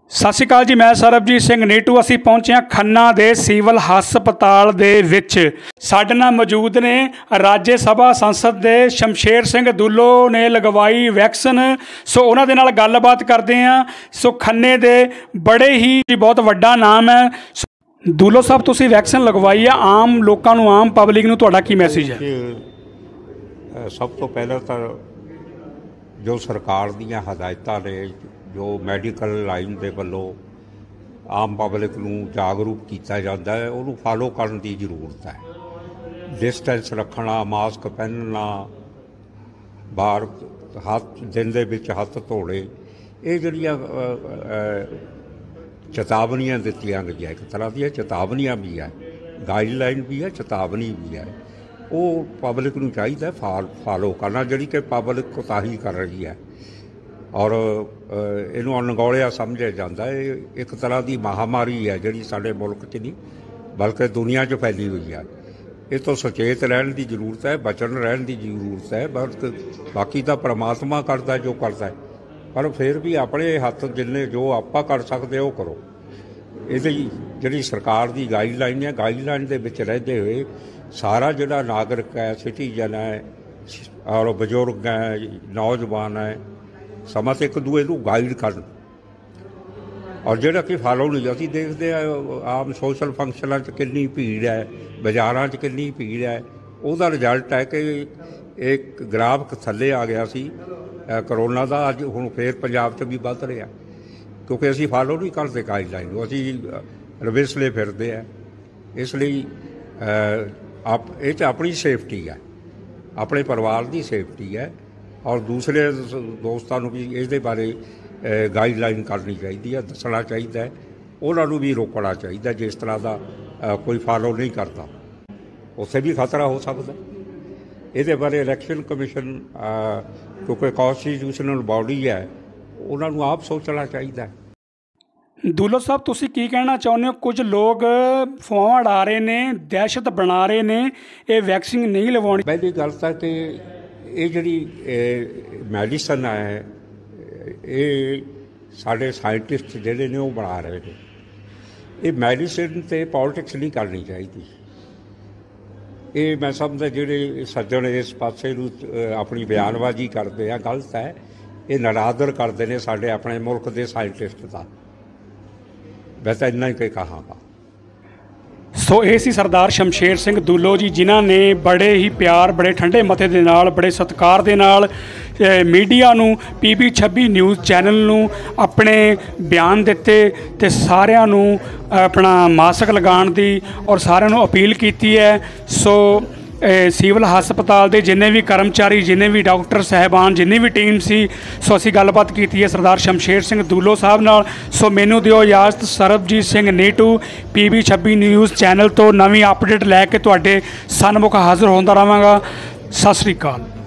सत श्री अकाल जी, मैं सरबजीत सिंह नीटू। असी पहुंचे हैं खन्ना दे सिविल हस्पताल दे विच। साडे नाल मौजूद ने राज्य सभा संसद दे शमशेर सिंह दुल्लो ने लगवाई वैक्सीन। सो उन्हां दे नाल गलबात करते हैं। सो खन्ने दे बड़े ही बहुत वड्डा नाम है। दुल्लो साहब, तुसीं वैक्सीन लगवाई है, आम लोकां नूं, आम पब्लिक नूं तुहाडा की मैसेज है? सब तो पहले तो जो सरकार दीयां हदायतां ने, जो मैडिकल लाइन के वालों आम पब्लिक नूं जागरूक किया जाता है, उन्होंने फॉलो करने की जरूरत है। डिस्टेंस रखना, मास्क पहनना, बाहर हाथ दिन दे विच हत्थ धोने, ये जिहड़ियां चेतावनियां दित्तियां गईयां, एक तरह दी चेतावनियां भी है, गाइडलाइन भी है, चेतावनी भी है। वो पब्लिक नूं चाहिए फॉलो करना, जिहड़ी कि पब्लिक कोताही कर रही है और इनू अनगौलिया समझिया जाता है। एक तरह की महामारी है जिहड़ी साडे मुल्क च नहीं बल्कि दुनिया च फैली हुई है। इस तो सचेत रहने की जरूरत है, बचन रहने की जरूरत है। बस बाकी तो परमात्मा करता है जो करता है, पर फिर भी अपने हथ जिन्ने जो आपां कर सकते वो करो। ये जी सरकार की गाइडलाइन है, गाइडलाइन के विच रहते हुए सारा जिहड़ा नागरिक है, सिटीजन है और बजुर्ग है, नौजवान है, समा तो एक दूए को गाइड कर और जोड़ा कि फॉलो नहीं। असी देखते हैं आम सोशल फंक्शनों कितनी भीड़ है, बाजारों कितनी भीड़ है। उसका रिजल्ट है कि एक ग्राफ थले आ गया सी करोना का, अज हुण फिर पंजाब च भी वध रहा, क्योंकि असी फॉलो नहीं करते गाइडलाइन, असी रविसले फिरते हैं। इसलिए अपनी सेफ्टी है, अपने परिवार की सेफ्टी है और दूसरे दोस्तों भी इस बारे गाइडलाइन करनी चाहिए, दसना चाहिए, उन्होंने भी रोकना चाहिए। जिस तरह का कोई फॉलो नहीं करता उत्थे भी खतरा हो सकता। ये बारे इलैक्शन कमीशन क्योंकि कॉन्स्टिट्यूशनल बॉडी है, उन्होंने आप सोचना चाहिए। दुल्लो साहब, तुसी की कहना चाहुंदे हो? कुछ लोग अफवाहां उड़ा रहे ने, दहशत बना रहे ने, ये वैक्सीन नहीं लवाउणी। पहली गल तां कि ये जिहड़ी मैडिसन है, ये साडे साइंटिस्ट जिहड़े ने वो बना रहे हैं। ये मैडिसन ते पॉलिटिक्स नहीं करनी चाहिए। ये मैं समझदा जिहड़े सज्जन इस पासे नूं अपनी बयानबाजी करते हैं गलत है। ये निरादर करते हैं साडे अपने मुल्क के साइंटिस्ट का। वैसे इन्ना ही कोई कहांगा। सो ये सी सरदार शमशेर सिंह दुल्लो जी, जिन्हां ने बड़े ही प्यार, बड़े ठंडे मथे दे नाल, बड़े सत्कार दे नाल मीडिया नूं, PB 26 न्यूज़ चैनल नूं अपने बयान दिते ते सारिआं नूं अपना मास्क लगाउण दी और सारिआं नूं अपील कीती है। सो सिविल हस्पताल के जिन्ने भी कर्मचारी, जिन्ने भी डॉक्टर साहबान, जिन्नी भी टीम सी, सो असी गलबात की है सरदार शमशेर सिंह दुल्लो साहब नाल। सो मैनू दिओ इजाजत। Sarabjit Singh Neetu PB 26 news channel तो नवीं अपडेट लैके तुहाडे सन्मुख हाज़र होंदा रहांगा। सत श्री अकाल।